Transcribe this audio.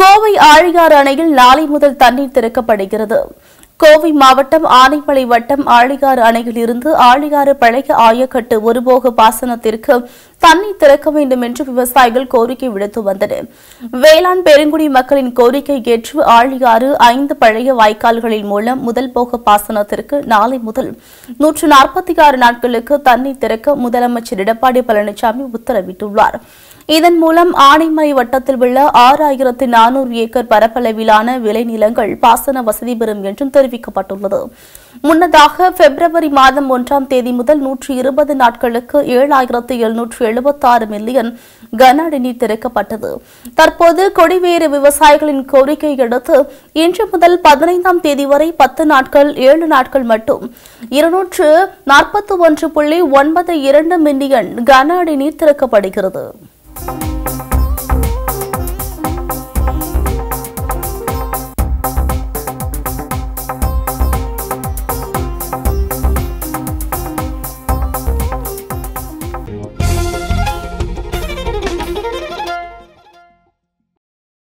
கோவை ஆழியாறு அணையில் நாளை முதல் தண்ணீர் திறக்கப்படுகிறது. கோவை மாவட்டம் ஆனைமலை வட்டம் ஆழியாறு அணையில் இருந்து ஆழியாறு பழைய ஆயக்கட்டு ஒருபோக பாசனத்திற்கு தண்ணீர் திறக்க வேண்டும் என்று விவசாயிகள் கோரிக்கை விடுத்து வந்தனர். வேளாண் பெருங்குடி மக்களின் கோரிக்கை ஏற்று ஆழியாறு 5 பழைய வாய்க்கால்களின் மூலம் முதல் போக பாசனத்திற்கு நாளை முதல் 146 நாட்களுக்கு தண்ணீர் திறக்க முதலமைச்சர் எடப்பாடி பழனிசாமி உத்தரவிட்டுள்ளார். இதன் மூலம் ஆனைமலை வட்டத்தில் உள்ள 6400 ஏக்கர் பரப்பளவிலான விளைநிலங்கள் பாசன வசதி பெறும் என்றும் தெரிவிக்கப்பட்டுள்ளது. முன்னதாக பிப்ரவரி மாதம் 1ஆம் தேதி முதல் 120 நாட்களுக்கு 7776 மில்லியன் கன அடி நீர் திறக்கப்பட்டது. தற்போது கொடிவேறு விவசாயிகளின் கோரிக்கையை அடுத்து இன்று முதல் 15ஆம் தேதி வரை 10 நாட்கள் 7 நாட்கள் மட்டும் 241.92 மில்லியன் கன அடி நீர் திறக்கப்படுகிறது.